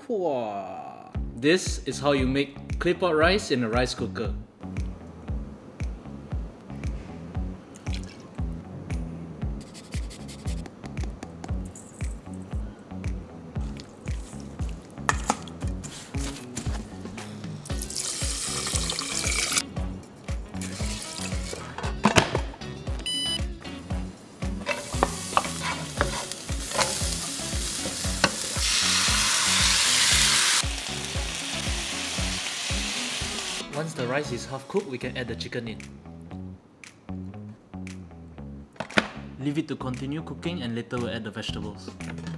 This is how you make Claypot rice in a rice cooker. Once the rice is half cooked, we can add the chicken in. Leave it to continue cooking and later we'll add the vegetables.